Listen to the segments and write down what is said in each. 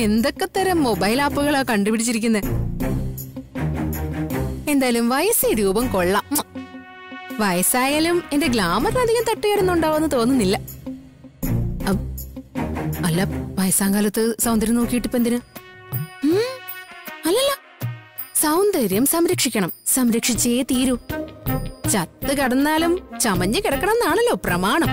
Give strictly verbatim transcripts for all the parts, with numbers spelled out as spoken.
എന്തൊക്കെ തരം മൊബൈൽ ആപ്പുകളാ കണ്ടുപിടിച്ചിരിക്കുന്നത്. എന്തായാലും വയസ്സ് രൂപം കൊള്ളാം. വയസ്സായാലും എന്റെ ഗ്ലാമറിനധികം തട്ടുകേടുന്നുണ്ടാവുമെന്ന് തോന്നുന്നില്ല. അല്ല, വയസ്സാം കാലത്ത് സൗന്ദര്യം നോക്കിയിട്ട് ഇപ്പൊ എന്തിന്? അല്ലല്ല, സൗന്ദര്യം സംരക്ഷിക്കണം, സംരക്ഷിച്ചേ തീരൂ. ചത്ത് കിടന്നാലും ചമഞ്ഞ് കിടക്കണം എന്നാണല്ലോ പ്രമാണം.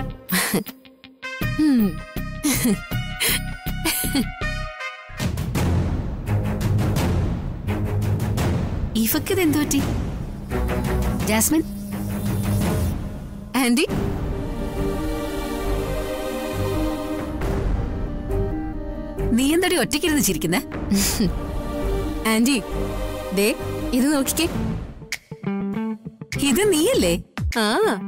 ഇവക്കിത് എന്തു പറ്റി? ജാസ്മിൻ ആന്റി, നീ എന്തടി ഒറ്റയ്ക്കിരുന്ന് ചിരിക്കുന്നേ? ആന്റി ദേ ഇത് നോക്കിക്കേ. ഇത് നീയല്ലേ? ആ,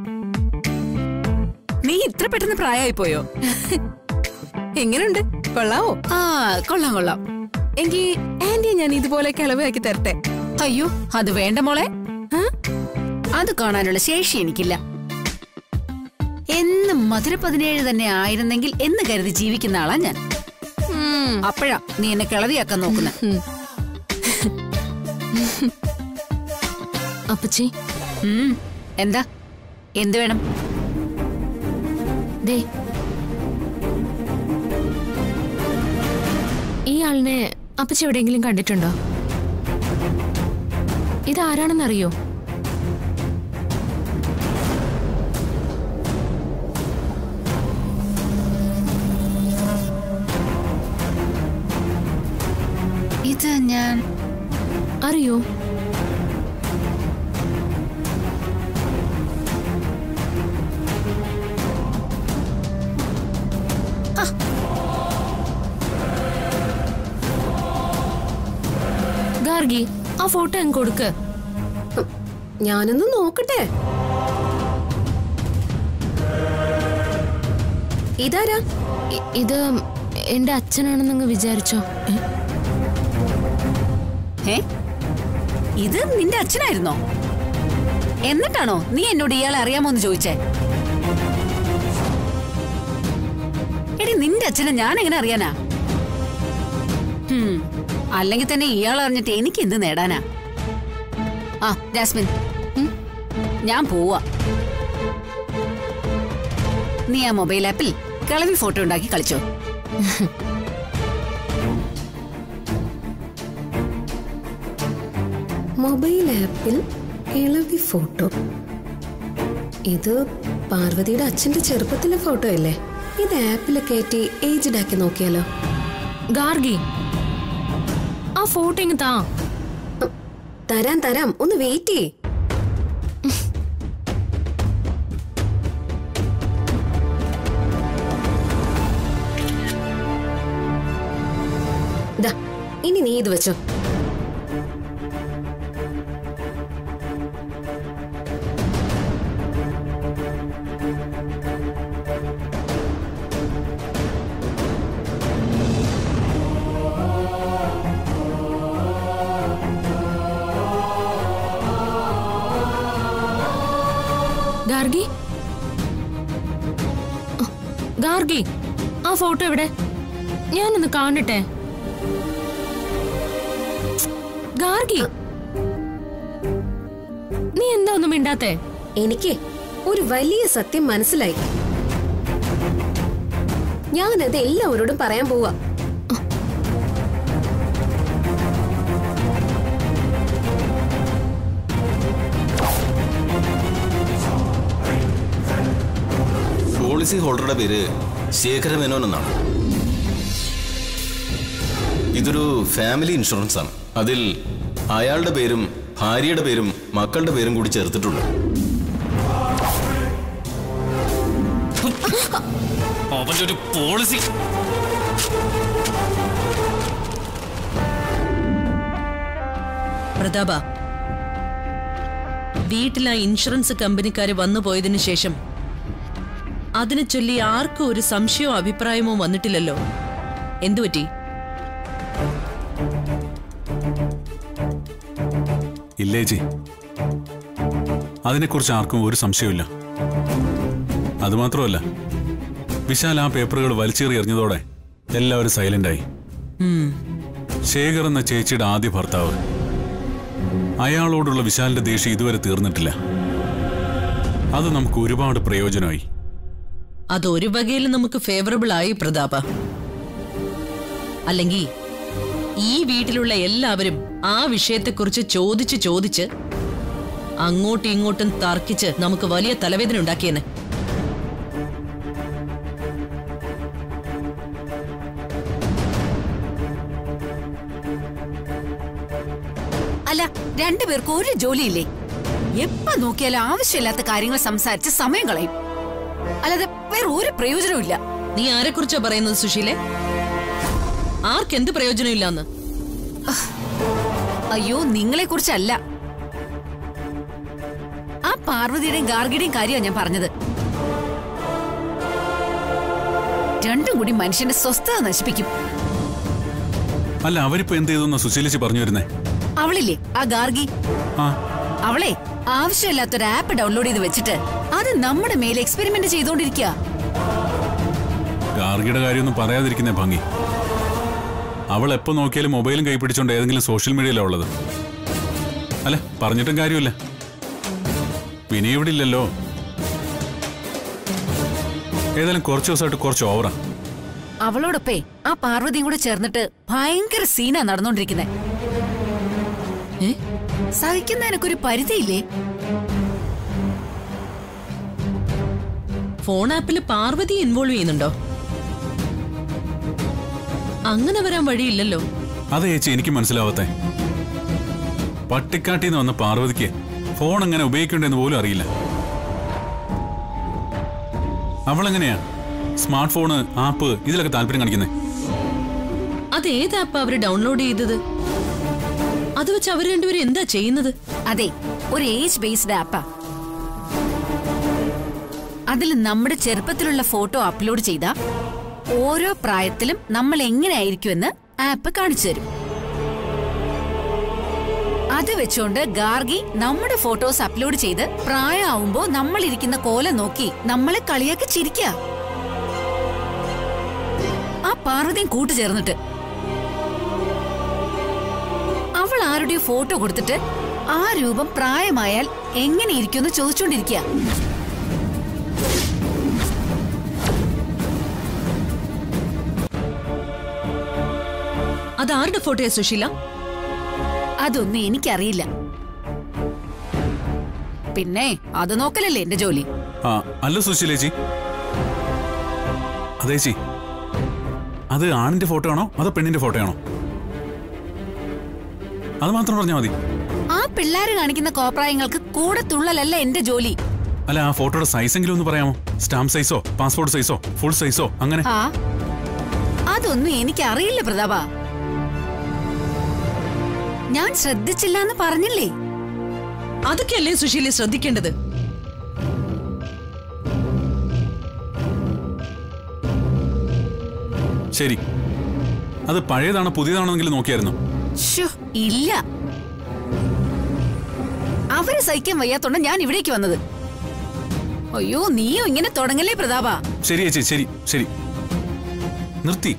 നീ ഇത്ര പെട്ടെന്ന് പ്രായമായി പോയോ? എങ്ങനെയുണ്ട്? കൊള്ളാവോ? ആ, കൊള്ളാം കൊള്ളാം. എങ്കിൽ ആന്റിയെ ഞാൻ ഇതുപോലെ കിളവാക്കി തരട്ടെ? അയ്യോ, അത് വേണ്ട മോളെ. അത് കാണാനുള്ള ശേഷി എനിക്കില്ല. എന്നും മധുര പതിനേഴ് തന്നെ ആയിരുന്നെങ്കിൽ എന്ന് കരുതി ജീവിക്കുന്ന ആളാ ഞാൻ. അപ്പോഴാ നീ എന്നെ കിളവിയാക്കാൻ നോക്കുന്ന. അപ്പച്ചി, എന്താ? എന്ത് വേണം? ദേ, ഈ ആളിനെ അപ്പച്ചി എവിടെയെങ്കിലും കണ്ടിട്ടുണ്ടോ? ഇതാരാണെന്നറിയോ? ഇത് ഞാൻ അറിയോ? ഗാർഗി, ആ ഫോട്ടോ അങ്ങ് കൊടുക്ക്. ഞാനൊന്ന് നോക്കട്ടെ. ഇതാരാ? ഇത് എന്റെ അച്ഛനാണെന്നങ്ങ് വിചാരിച്ചോ? ഏ, ഇത് നിന്റെ അച്ഛനായിരുന്നോ? എന്നിട്ടാണോ നീ എന്നോട് ഇയാളെ അറിയാമോന്ന് ചോദിച്ചേ? എടി, നിന്റെ അച്ഛനെ ഞാൻ എങ്ങനെ അറിയാനാ? അല്ലെങ്കിൽ തന്നെ ഇയാൾ അറിഞ്ഞിട്ട് എനിക്ക് എന്ത് നേടാനാ? ആ ജാസ്മിൻ, ഞാൻ പോവാ. നീ ആ മൊബൈൽ ആപ്പിൽ കിളവി ഫോട്ടോ ഉണ്ടാക്കി കളിച്ചോ. മൊബൈൽ ആപ്പിൽ കിളവി ഫോട്ടോ? ഇത് പാർവതിയുടെ അച്ഛന്റെ ചെറുപ്പത്തിലെ ഫോട്ടോ അല്ലേ? ഇത് ആപ്പിൽ കയറ്റി ഏജ്ഡ് ആക്കി നോക്കിയാലോ? ഗാർഗി, ആ ഫോട്ടോ ഇങ്ങ് താ. തരാം തരാം, ഒന്ന് വെയിറ്റ് ചെയ്യ്. ഇനി നീ ഇത് വെച്ചോ. ഗാർഗി, ഗാർഗി, ആ ഫോട്ടോ എവിടെ? ഞാനൊന്ന് കാണട്ടെ. ഗാർഗി, നീ എന്താ ഒന്നും മിണ്ടാത്തെ? എനിക്ക് ഒരു വലിയ സത്യം മനസ്സിലായി. ഞാനത് എല്ലാവരോടും പറയാൻ പോവാ. പോളിസി ഹോൾഡറുടെ പേര് ശേഖര മേനോൻ എന്നാണ്. ഇതൊരു ഫാമിലി ഇൻഷുറൻസ് ആണ്. അതിൽ അയാളുടെ പേരും ഭാര്യയുടെ പേരും മക്കളുടെ പേരും കൂടി ചേർത്തിട്ടുണ്ട്. അവന്റെ ഒരു പോളിസി. പ്രതാപ, വീട്ടിലെ ഇൻഷുറൻസ് കമ്പനിക്കാര് വന്നു പോയതിനു ശേഷം അതിനെ ചൊല്ലി ആർക്കും ഒരു സംശയമോ അഭിപ്രായമോ വന്നിട്ടില്ലല്ലോ. എന്തുപറ്റി? ഇല്ലേ ജി, അതിനെക്കുറിച്ച് ആർക്കും ഒരു സംശയമില്ല. അതുമാത്രമല്ല, വിശാൽ ആ പേപ്പറുകൾ വലിച്ചേറി എറിഞ്ഞതോടെ എല്ലാവരും സൈലന്റായി. ശേഖർ എന്ന ചേച്ചിയുടെ ആദ്യ ഭർത്താവ്, അയാളോടുള്ള വിശാലിന്റെ ദേഷ്യം ഇതുവരെ തീർന്നിട്ടില്ല. അത് നമുക്ക് ഒരുപാട് പ്രയോജനമായി. അതൊരു വകയിൽ നമുക്ക് ഫേവറബിൾ ആയി പ്രതാപ. അല്ലെങ്കിൽ ഈ വീട്ടിലുള്ള എല്ലാവരും ആ വിഷയത്തെക്കുറിച്ച് ചോദിച്ച് ചോദിച്ച് അങ്ങോട്ടും ഇങ്ങോട്ടും തർക്കിച്ച് നമുക്ക് വലിയ തലവേദന ഉണ്ടാക്കിയെന്നെ. അല്ല, രണ്ടുപേർക്കും ഒരു ജോലിയില്ലേ? എപ്പ നോക്കിയാലും ആവശ്യമില്ലാത്ത കാര്യങ്ങൾ സംസാരിച്ച് സമയം കളയും, അല്ലാതെ വേറെ ഒരു പ്രയോജനവും ഇല്ല. നീ ആരെക്കുറിച്ചാ പറയുന്നത് സുശീലേ? ആർക്കെന്ത് പ്രയോജനമില്ലാന്ന്? അയ്യോ, നിങ്ങളെ കുറിച്ചല്ല, ആ പാർവതിയുടെയും ഗാർഗിയുടെയും കാര്യമാണ് ഞാൻ പറഞ്ഞത്. രണ്ടും കൂടി മനുഷ്യന്റെ സ്വസ്ഥത നശിപ്പിക്കും. അല്ല, അവരിപ്പോ എന്ത് ചെയ്തെന്നാ സുശീലിച്ച് പറഞ്ഞു വരുന്നേ? അവളില്ലേ ആ ഗാർഗി, ആ അവളെ ആവശ്യമില്ലാത്തൊരു ആപ്പ് ഡൗൺലോഡ് ചെയ്ത് വെച്ചിട്ട് അത് നമ്മുടെ മേലെ എക്സ്പെരിമെന്റ് ചെയ്തോണ്ടിരിക്കുക. ഗാർഗിയുടെ കാര്യമൊന്നും പറയാതിരിക്കുന്നേ ഭംഗി. അവൾ എപ്പോ നോക്കിയാലും മൊബൈലും കൈപ്പിടിച്ചോണ്ട് ഏതെങ്കിലും സോഷ്യൽ മീഡിയയിലാ ഉള്ളത്. അല്ല, പറഞ്ഞിട്ടും കാര്യമില്ല, വിനയ ഇവിടെ ഇല്ലല്ലോ. ഏതായാലും കുറച്ച് ദിവസമായിട്ട് കുറച്ച് ഓവറാ. അവളോടൊപ്പേ ആ പാർവതിയും കൂടെ ചേർന്നിട്ട് ഭയങ്കര സീനാ നടന്നോണ്ടിരിക്കുന്നെ. സഹിക്കുന്നതിനൊരു പരിധിയില്ലേ? ഫോൺ ആപ്പിൽ പാർവതി ഇൻവോൾവ് ചെയ്യുന്നുണ്ടോ? അങ്ങനെ വരാൻ വഴിയില്ലല്ലോ. അതെ ചേച്ചി, എനിക്ക് മനസ്സിലാവത്തെ. പട്ടിക്കാട്ടിന്ന് വന്ന പാർവതിക്ക് ഫോൺ എങ്ങനെ ഉപയോഗിക്കണ്ടെന്ന് പോലും അറിയില്ല. അവളെങ്ങനെയാ സ്മാർട്ട് ഫോണ്, ആപ്പ് ഇതിലൊക്കെ താല്പര്യം കാണിക്കുന്നത്? അത് ഏത് ആപ്പാ അവര് ഡൗൺലോഡ് ചെയ്തത്? അത് വെച്ച് അവര് രണ്ടുപേരും എന്താ ചെയ്യുന്നത്? അതെ, ഒരു ഏജ് ബേസ്ഡ് ആപ്പാ. അതിൽ നമ്മുടെ ചെറുപ്പത്തിലുള്ള ഫോട്ടോ അപ്ലോഡ് ചെയ്ത ഓരോ പ്രായത്തിലും നമ്മൾ എങ്ങനെയായിരിക്കുമെന്ന് ആപ്പ് കാണിച്ചു തരും. അത് വെച്ചോണ്ട് ഗാർഗി നമ്മുടെ ഫോട്ടോസ് അപ്ലോഡ് ചെയ്ത് പ്രായമാവുമ്പോ നമ്മൾ ഇരിക്കുന്ന കോലം നോക്കി നമ്മളെ കളിയാക്കി ചിരിക്കുക. ആ പാർവതിയും കൂട്ടു ചേർന്നിട്ട് അവൾ ആരുടെ ഫോട്ടോ കൊടുത്തിട്ട് ആ രൂപം പ്രായമായാൽ എങ്ങനെയിരിക്കുമെന്ന് ചോദിച്ചുകൊണ്ടിരിക്കുക. അതാരുടെ ഫോട്ടോയാ സുശീല? അതൊന്നും എനിക്കറിയില്ല. പിന്നെ അത് നോക്കലല്ലേ എന്റെ ജോലി. ആ അല്ല സുശീലേച്ചി, അതേച്ചി, അത് ആണിന്റെ ഫോട്ടോ ആണോ അതോ പെണ്ണിന്റെ ഫോട്ടോ ആണോ? അത് മാത്രം പറഞ്ഞാൽ മതി. ആ പിള്ളേര് കാണിക്കുന്ന കോപ്രായങ്ങൾക്ക് കൂടെ തുള്ളലല്ല എന്റെ ജോലി. അല്ല, ആ ഫോട്ടോയുടെ സൈസ് എങ്കിലും ഒന്ന് പറയാമോ? സ്റ്റാമ്പ് സൈസോ പാസ്പോർട്ട് സൈസോ ഫുൾ സൈസോ അങ്ങനെ? ആ അതൊന്നും എനിക്കറിയില്ല പ്രതാപ. ഞാൻ ശ്രദ്ധിച്ചില്ല എന്ന് പറഞ്ഞില്ലേ? അതൊക്കെയല്ലേ സുശീല ശ്രദ്ധിക്കേണ്ടത്. ശരി, അത് പഴയതാണോ പുതിയതാണോന്നെങ്കിലും നോക്കിയായിരുന്നു? ഇല്ല, അവരെ സഹിക്കാൻ വയ്യാത്തോണ്ട് ഞാൻ ഇവിടേക്ക് വന്നത്. അയ്യോ, നീയോ ഇങ്ങനെ തുടങ്ങല്ലേ പ്രതാപ. ശരി ചേച്ചി, ശരി ശരി, നിർത്തി.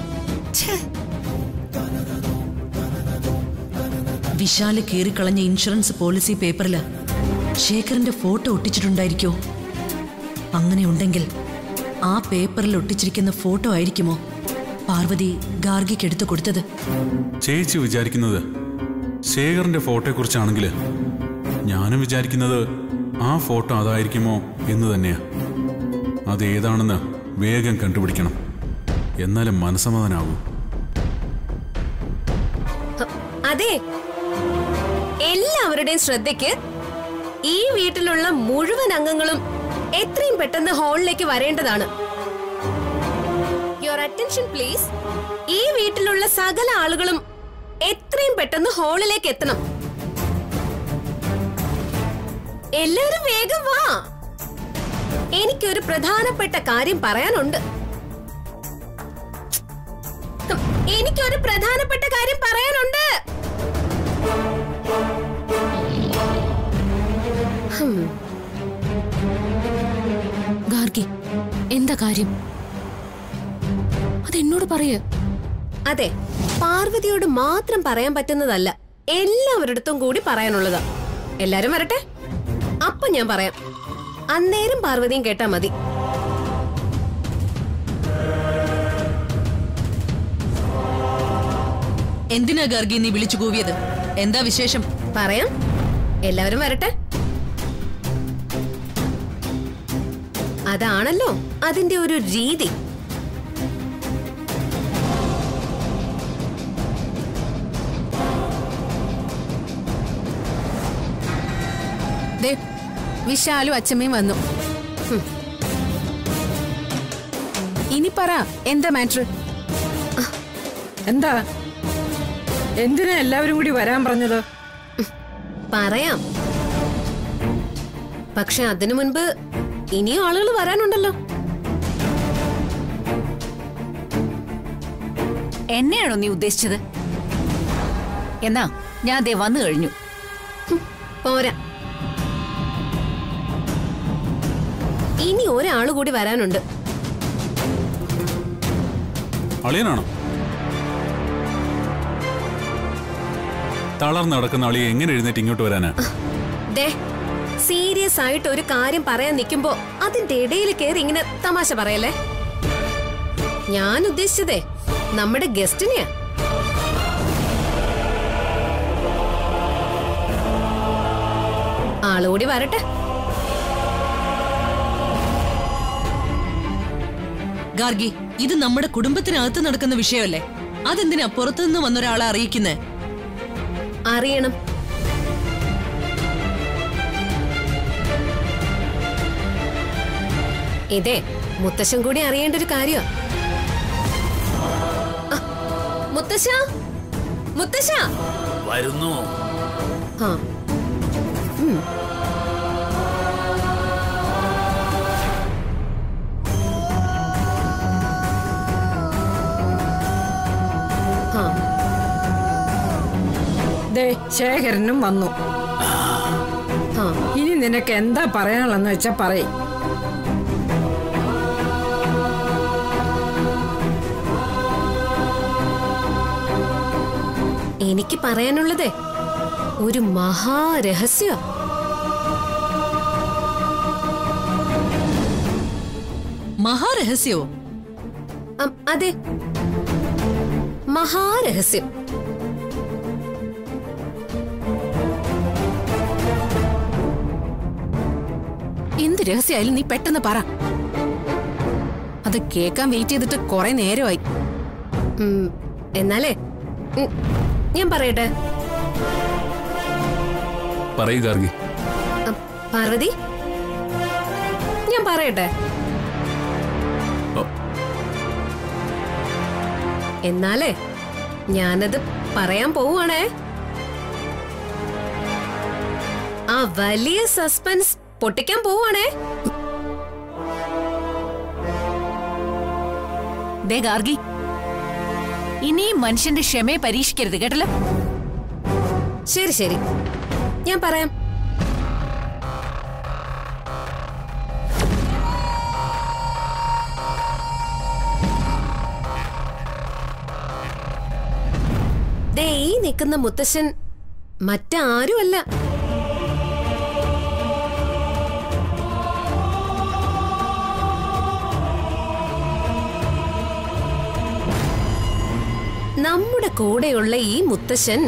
വിശാല് കീറിക്കളഞ്ഞ ഇൻഷുറൻസ് പോളിസി പേപ്പറില് ശേഖറിന്റെ ഫോട്ടോ ഒട്ടിച്ചിട്ടുണ്ടായിരിക്കോ? അങ്ങനെ ഉണ്ടെങ്കിൽ ആ പേപ്പറിൽ ഒട്ടിച്ചിരിക്കുന്ന ഫോട്ടോ ആയിരിക്കുമോ പാർവതി ഗാർഗിക്ക് എടുത്തു കൊടുത്തത്? ചേച്ചി വിചാരിക്കുന്നത് ശേഖറിന്റെ ഫോട്ടോയെ കുറിച്ചാണെങ്കിൽ ഞാനും വിചാരിക്കുന്നത് ആ ഫോട്ടോ അതായിരിക്കുമോ എന്ന് തന്നെയാ. അതേതാണെന്ന് വേഗം കണ്ടുപിടിക്കണം, എന്നാലും മനസ്സമാധാനാവൂ. അതെ, എല്ലാവരുടെയും ശ്രദ്ധയ്ക്ക് ഈ വീട്ടിലുള്ള മുഴുവൻ അംഗങ്ങളും എത്രയും പെട്ടെന്ന് ഹാളിലേക്ക് വരേണ്ടതാണ്. Your attention please. ഈ വീട്ടിലുള്ള സകല ആളുകളും എത്രയും പെട്ടെന്ന് ഹാളിലേക്ക് എത്തണം. എല്ലാവരും വേഗം വാ, എനിക്കൊരു പ്രധാനപ്പെട്ട കാര്യം പറയാനുണ്ട്. എനിക്കൊരു പ്രധാനപ്പെട്ട കാര്യം പറയാനുണ്ട്. ഗാർഗി, എന്താ കാര്യം? അതെന്നോട് പറയ. അതെ, പാർവതിയോട് മാത്രം പറയാൻ പറ്റുന്നതല്ല, എല്ലാവരുടെ കൂടി പറയാനുള്ളതാ. എല്ലാരും വരട്ടെ, അപ്പൊ ഞാൻ പറയാം. അന്നേരം പാർവതിയും കേട്ടാ മതി. എന്തിനാ ഗാർഗി നീ വിളിച്ചു കൂവിയത്? എന്താ വിശേഷം? പറയാം, എല്ലാവരും വരട്ടെ. അതാണല്ലോ അതിന്റെ ഒരു രീതി. വിശാലും അച്ഛമ്മയും വന്നു. ഇനി പറ, എന്താ മാറ്റർ? എന്താ എന്തിനാ എല്ലാവരും കൂടി വരാൻ പറഞ്ഞത്? പറയാം, പക്ഷെ അതിനു മുൻപ് ഇനിയും ആളുകൾ വരാനുണ്ടല്ലോ. എന്നെയാണോ നീ ഉദ്ദേശിച്ചത്? എന്നാ ഞാൻ ദേ വന്നു കഴിഞ്ഞു. പോരാ, ഇനി ഒരാള് കൂടി വരാനുണ്ട്. അളിയനാണോ? തളർന്ന് നടക്കുന്ന അളിയെ എങ്ങനെ എഴുന്നേറ്റ് ഇങ്ങോട്ട് വരാനാ? ദേ, സീരിയസ് ആയിട്ട് ഒരു കാര്യം പറയാൻ നിൽക്കുമ്പോ അതിന്റെ ഇടയിൽ കയറി ഇങ്ങനെ തമാശ പറയല്ലേ. ഞാൻ ഉദ്ദേശിച്ചതേ നമ്മുടെ ഗസ്റ്റിനെയാ. ആളുകൂടി വരട്ടെ. ഗാർഗി, ഇത് നമ്മുടെ കുടുംബത്തിനകത്ത് നടക്കുന്ന വിഷയമല്ലേ? അതെന്തിനാ പുറത്തുനിന്ന് വന്നൊരാളെ അറിയിക്കുന്നേ? അറിയണം. ഇതേ മുത്തശ്ശൻ കൂടി അറിയേണ്ട ഒരു കാര്യമാ. മുത്തശ്ശ, മുത്തശ്ശ വരുന്നു. ആ ദേ ശേഖരനും വന്നു. ഇനി നിനക്ക് എന്താ പറയാനുള്ളെന്ന് വെച്ചാ പറയ്. എനിക്ക് പറയാനുള്ളതേ ഒരു മഹാരഹസ്യ. മഹാരഹസ്യവോ? അതെ, മഹാരഹസ്യം. എന്ത് രഹസ്യമായാലും നീ പെട്ടെന്ന് പറ. അത് കേൾക്കാൻ വെയിറ്റ് ചെയ്തിട്ട് കുറെ നേരമായി. എന്നാലേ ഞാൻ പറയട്ടെ. പറയൂ ഗാർഗി. പാർവതി, ഞാൻ പറയട്ടെ. എന്നാലേ ഞാനത് പറയാൻ പോവുകയാണേ. ആ വലിയ സസ്പെൻസ് പൊട്ടിക്കാൻ പോവുകയാണേ. ദേ ഗാർഗി, ഇനിയും മനുഷ്യന്റെ ക്ഷമയെ പരീക്ഷിക്കരുത് കേട്ടല്ലോ. ശരി ശരി, ഞാൻ പറയാം. ദേ ഈ നിൽക്കുന്ന മുത്തശ്ശൻ മറ്റാരുമല്ല, നമ്മുടെ കൂടെയുള്ള ഈ മുത്തശ്ശൻ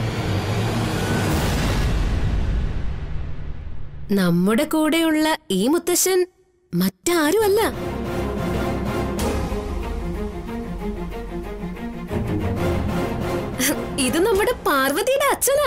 നമ്മുടെ കൂടെയുള്ള ഈ മുത്തശ്ശൻ മറ്റാരുമല്ല, ഇത് നമ്മുടെ പാർവതിയുടെ അച്ഛനാ.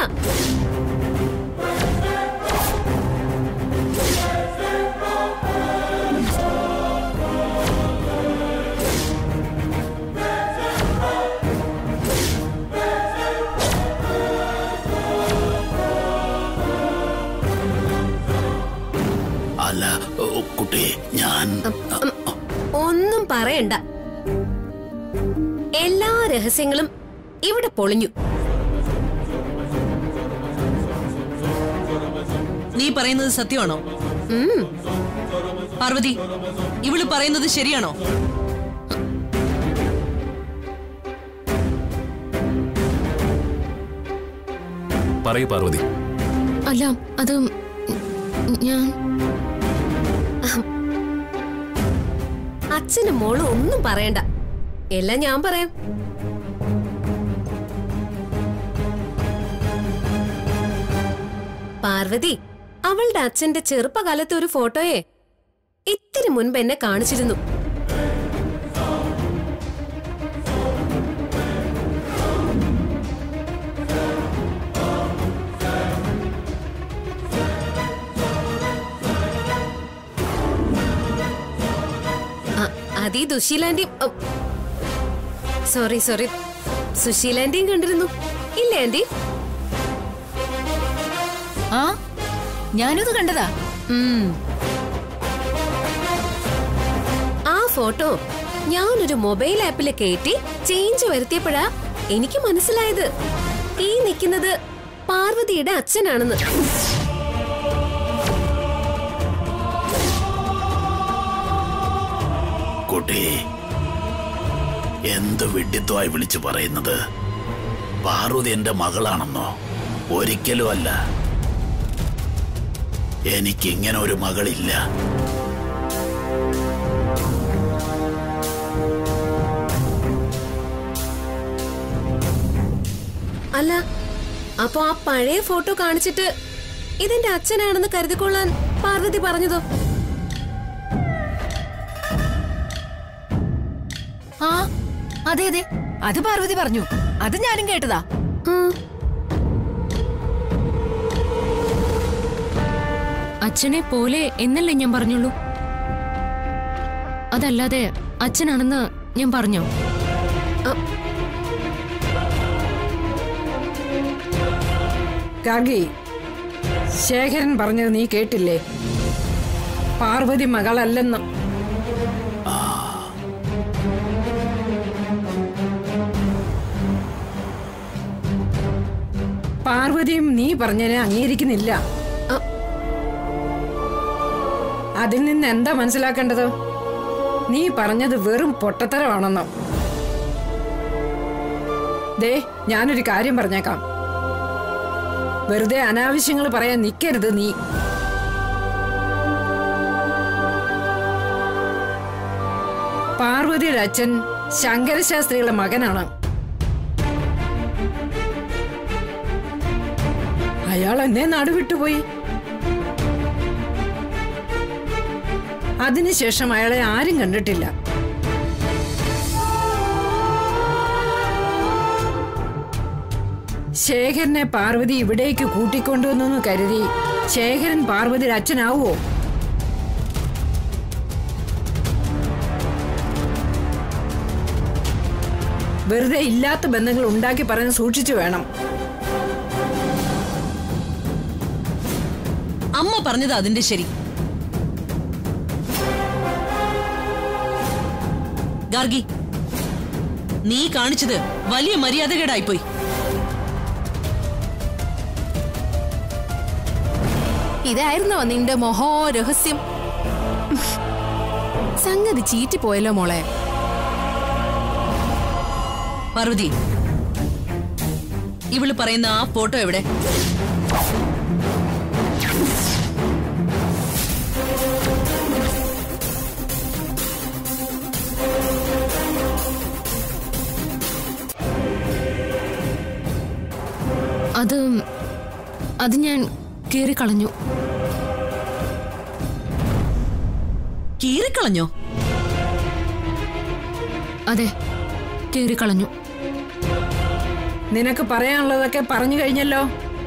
അല്ല കുട്ടി, ഞാൻ ഒന്നും പറയണ്ട. എല്ലാ രഹസ്യങ്ങളും ഇവിടെ പൊളിഞ്ഞു. നീ പറയുന്നത് സത്യമാണോ? പാർവതി, ഇവള് പറയുന്നത് ശരിയാണോ? പറയൂ പാർവതി. അല്ല അത് ഞാൻ അച്ഛനും മോളും ഒന്നും പറയണ്ട, എല്ലാം ഞാൻ പറയാം. പാർവതി അവളുടെ അച്ഛന്റെ ചെറുപ്പകാലത്തെ ഒരു ഫോട്ടോയെ ഇത്തിരി മുൻപ് എന്നെ കാണിച്ചിരുന്നു. അതീ ദുശീലാന്റിയും സോറി സോറി സുശീലാന്റിയും കണ്ടിരുന്നു ഇല്ലേ ആന്റി? ആ ഞാനത് കണ്ടതാ. ആ ഫോട്ടോ ഞാനൊരു മൊബൈൽ ആപ്പില് കയറ്റി ചേഞ്ച് വരുത്തിയപ്പോഴാ എനിക്ക് മനസ്സിലായത് ഈ നിൽക്കുന്നത് പാർവതിയുടെ അച്ഛനാണെന്ന്. കുട്ടി, എന്ത് വിഡ്ഢിത്വമായി വിളിച്ചു പറയുന്നത്? പാർവതി എന്റെ മകളാണെന്നോ? ഒരിക്കലും അല്ല. എനിക്കിങ്ങനെ ഒരു മകളില്ല. അല്ല അപ്പൊ ആ പഴയ ഫോട്ടോ കാണിച്ചിട്ട് ഇതെന്റെ അച്ഛനാണെന്ന് കരുതിക്കൊള്ളാൻ പാർവതി പറഞ്ഞതോ? ആ അതെ അതെ, അത് പാർവതി പറഞ്ഞു. അത് ഞാനും കേട്ടതാ. അച്ഛനെ പോലെ എന്നല്ലേ ഞാൻ പറഞ്ഞുള്ളൂ, അതല്ലാതെ അച്ഛനാണെന്ന് ഞാൻ പറഞ്ഞോ? ഗാഗി, ശേഖരൻ പറഞ്ഞത് നീ കേട്ടില്ലേ? പാർവതി മകളല്ലെന്ന്. പാർവതിയും നീ പറഞ്ഞതിനെ അംഗീകരിക്കുന്നില്ല. അതിൽ നിന്ന് എന്താ മനസ്സിലാക്കേണ്ടത്? നീ പറഞ്ഞത് വെറും പൊട്ടത്തരമാണെന്നോ? ദേ, ഞാനൊരു കാര്യം പറഞ്ഞേക്കാം. വെറുതെ അനാവശ്യങ്ങൾ പറയാൻ നിൽക്കരുത് നീ. പാർവതിയുടെ അച്ഛൻ ശങ്കരശാസ്ത്രികളുടെ മകനാണ്. അയാൾ എന്നെ നാടുവിട്ടുപോയി. അതിനുശേഷം അയാളെ ആരും കണ്ടിട്ടില്ല. ശേഖരനെ പാർവതി ഇവിടേക്ക് കൂട്ടിക്കൊണ്ടുവന്നു കരുതി ശേഖരൻ പാർവതിയുടെ അച്ഛനാവോ? വെറുതെ ഇല്ലാത്ത ബന്ധങ്ങൾ ഉണ്ടാക്കി പറഞ്ഞ് സൂക്ഷിച്ചു വേണം. അമ്മ പറഞ്ഞത് അതിന്റെ ശരി. ഗാർഗി, നീ കാണിച്ചത് വലിയ മര്യാദകേടായിപ്പോയി. ഇതായിരുന്നോ നിന്റെ മൊഹോ രഹസ്യം? സംഗതി ചീറ്റിപ്പോയല്ലോ മോളെ. പാർവതി, ഇവള് പറയുന്ന ആ ഫോട്ടോ എവിടെ? അത് അത് ഞാൻ കീറിക്കളഞ്ഞു. കീറിക്കളഞ്ഞോ? അതെ, കീറിക്കളഞ്ഞു. നിനക്ക് പറയാനുള്ളതൊക്കെ പറഞ്ഞു കഴിഞ്ഞല്ലോ.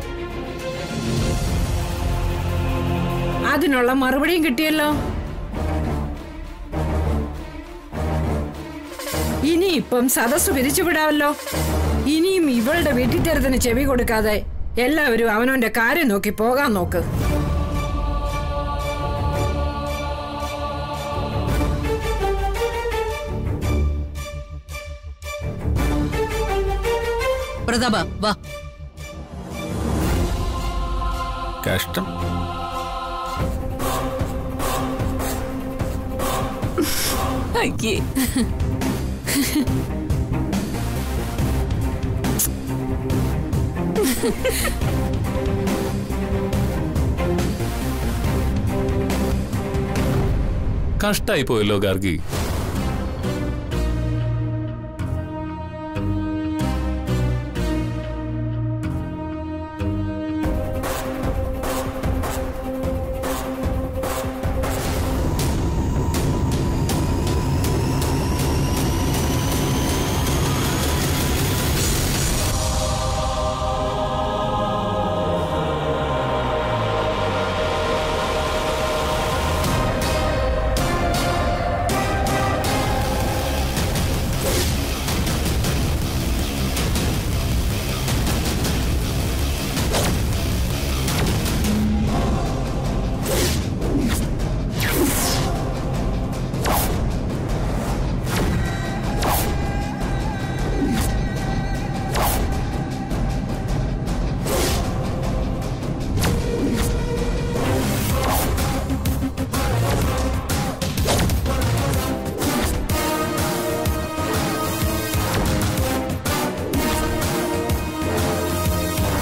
അതിനുള്ള മറുപടിയും കിട്ടിയല്ലോ. ഇനിയിപ്പം സദസ്സ് പിരിച്ചുവിടാമല്ലോ. ഇനിയും ഇവളുടെ വെട്ടിത്തരത്തിന് ചെവി കൊടുക്കാതെ എല്ലാവരും അവനവന്റെ കാര്യം നോക്കി പോകാൻ നോക്ക്. പ്രതാപ, വാ. കഷ്ടം. അയ്യേ, കഷ്ടായി പോയല്ലോ ഗാർഗി.